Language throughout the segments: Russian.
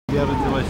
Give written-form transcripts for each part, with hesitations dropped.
Я родилась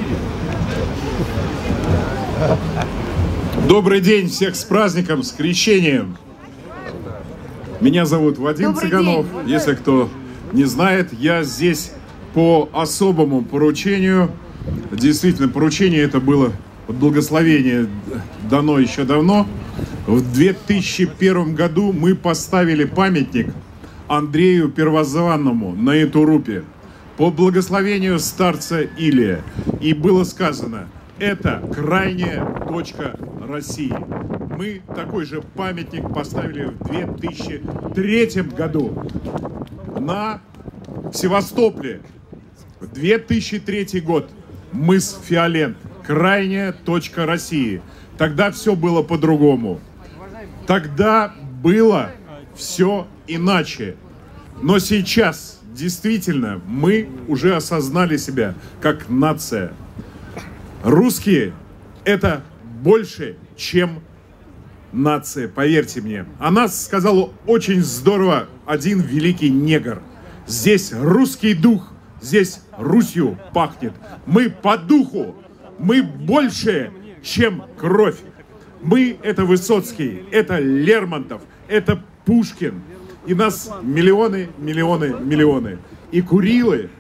в Сибири. Добрый день, всех с праздником, с крещением. Меня зовут Вадим Цыганов. Если кто не знает, я здесь по особому поручению. Действительно, поручение это было, благословение дано еще давно. В 2001 году мы поставили памятник Андрею Первозванному на Итурупе по благословению старца Илия. И было сказано, это крайняя точка России. Мы такой же памятник поставили в 2003 году на Севастополе. 2003 год. Мыс Фиолент. Крайняя точка России. Тогда все было по-другому. Тогда было все иначе. Но сейчас, действительно, мы уже осознали себя как нация. Русские – это больше, чем нация, поверьте мне. О нас сказал очень здорово один великий негр. Здесь русский дух, здесь Русью пахнет. Мы по духу, мы больше, чем кровь. Мы – это Высоцкий, это Лермонтов, это Пушкин. И нас миллионы, миллионы, миллионы. И Курилы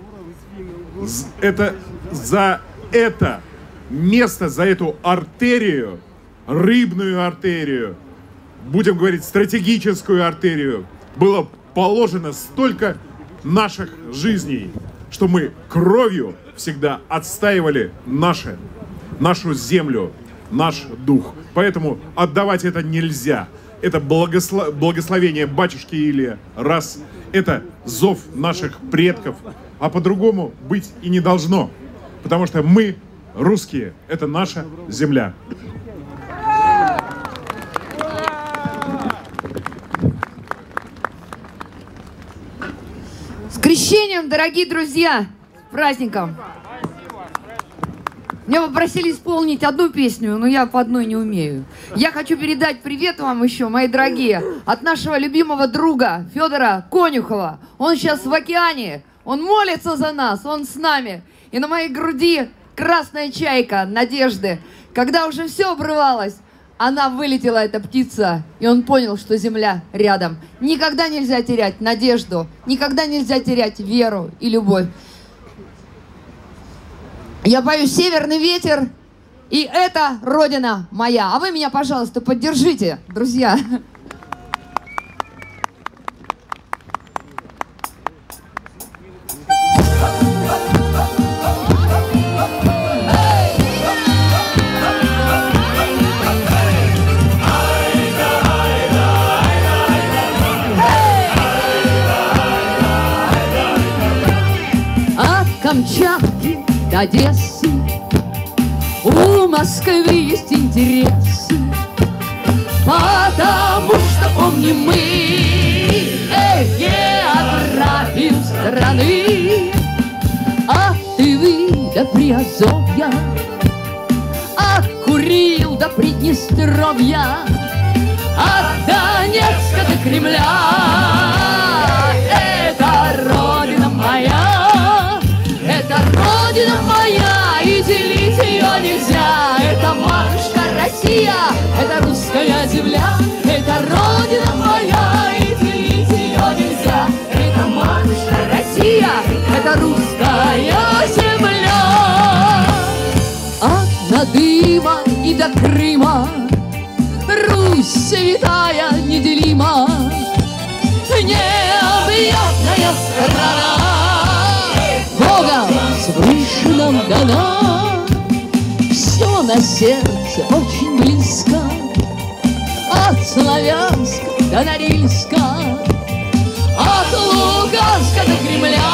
– это за это место, за эту артерию, рыбную артерию, будем говорить, стратегическую артерию, было положено столько наших жизней, что мы кровью всегда отстаивали нашу землю, наш дух. Поэтому отдавать это нельзя. Это благословение батюшки Илия, раз. Это зов наших предков. А по-другому быть и не должно. Потому что мы, русские, это наша земля. С крещением, дорогие друзья! С праздником! Меня попросили исполнить одну песню, но я по одной не умею. Я хочу передать привет вам еще, мои дорогие, от нашего любимого друга Федора Конюхова. Он сейчас в океане, он молится за нас, он с нами. И на моей груди красная чайка надежды. Когда уже все обрывалось, она вылетела, эта птица, и он понял, что земля рядом. Никогда нельзя терять надежду, никогда нельзя терять веру и любовь. Я пою «Северный ветер», и это Родина моя. А вы меня, пожалуйста, поддержите, друзья. От Камчатки до Одессы у Москвы есть интересы, потому что помним мы географию страны. От Тывы до Приазовья, от Курил до Приднестровья, от Донецка до Кремля. Это Родина моя, это Родина моя, и делить ее нельзя. Это матушка Россия, это русская земля, это Родина моя, и делить ее нельзя. Это матушка Россия, это русская земля. От Надыма и до Крыма Русь святая неделима, необъятная страна, Богом свыше нам дана. Все на сердце очень близко, от Славянска до Норильска, от Луганска до Кремля.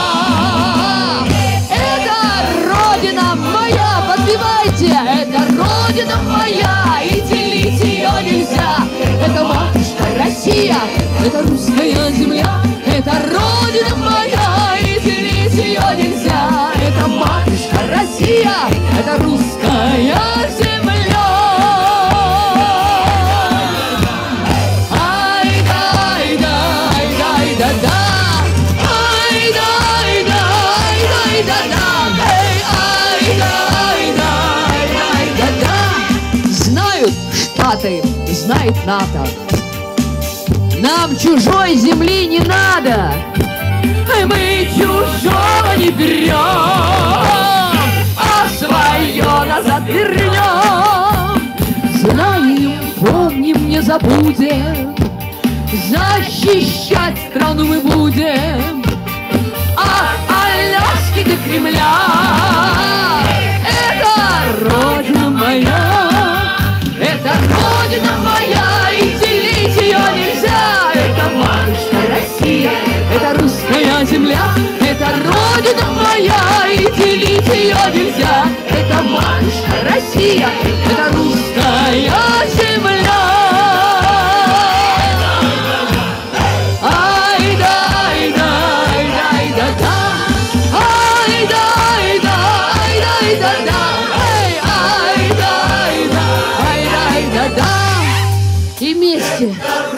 Это Родина моя, подпевайте, это Родина моя, и делить ее нельзя. Это матушка Россия, это русская земля, это Родина моя, и делить ее нельзя. Это матушка Россия, это русская земля. Ай-да-ай-да, ай-да-ай-да-да, ай-да-ай-да, ай-да-ай-да-да, ай-да-ай-да-да. координаты знает НАТО. Нам чужой земли не надо, мы чужого не берем, а свое назад вернем. Знаем, помним, не забудем, защищать страну мы будем. От Аляски до Кремля это Родина моя, это Родина моя, и делить ее нельзя. Это матушка Россия, это русская земля, это Родина моя, и делить ее нельзя. Это матушка Россия, это русская земля. И вместе.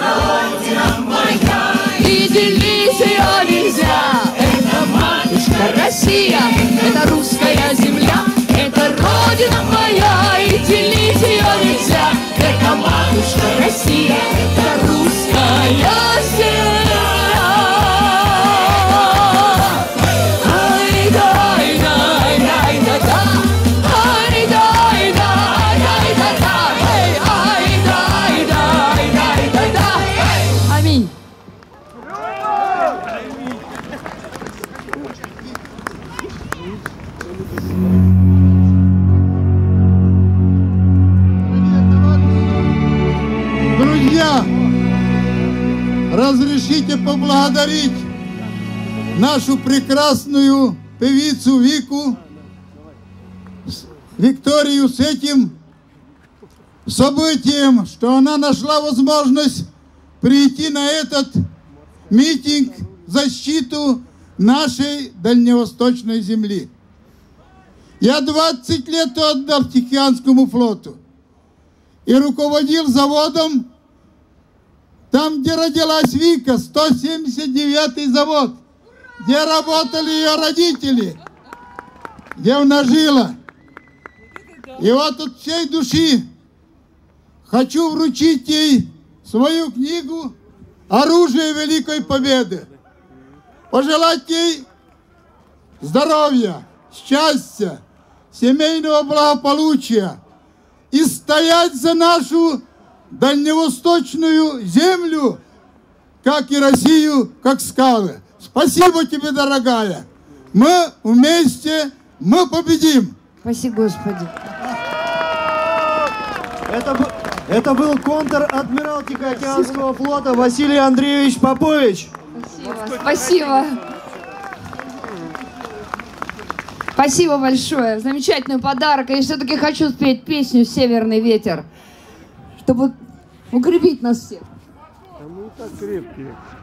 И делить ее нельзя. Это матушка Россия, это русская земля, это Родина моя, и делить ее нельзя. Это матушка Россия, это русская земля. Друзья, разрешите поблагодарить нашу прекрасную певицу Викторию с этим событием, что она нашла возможность прийти на этот митинг в защиту нашей дальневосточной земли. Я 20 лет отдал Тихоокеанскому флоту и руководил заводом там, где родилась Вика, 179-й завод, где работали ее родители, где она жила. И вот от всей души хочу вручить ей свою книгу «Оружие Великой Победы». Пожелать ей здоровья, счастья, семейного благополучия и стоять за нашу дальневосточную землю, как и Россию, как скалы. Спасибо тебе, дорогая. Мы вместе, мы победим. Спасибо, Господи. Это был контр-адмирал Тихоокеанского флота Василий Андреевич Попович. Спасибо. Спасибо большое. Замечательный подарок. И все-таки хочу спеть песню «Северный ветер», чтобы укрепить нас всех. Мы так крепкие.